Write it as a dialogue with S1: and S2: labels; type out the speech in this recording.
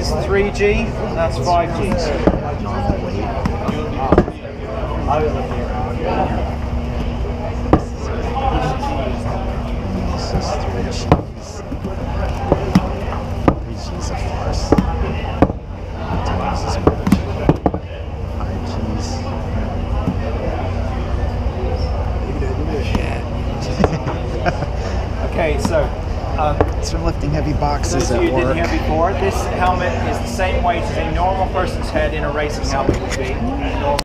S1: is 3G, that's 5G.
S2: Normal weight. This is 3Gs. 3Gs of course. 5Gs.
S1: Okay, so
S2: it's from lifting heavy boxes
S1: those of
S2: at
S1: you who
S2: work.
S1: didn't hear before, this helmet is the same weight as a normal person's head in a racing helmet would be.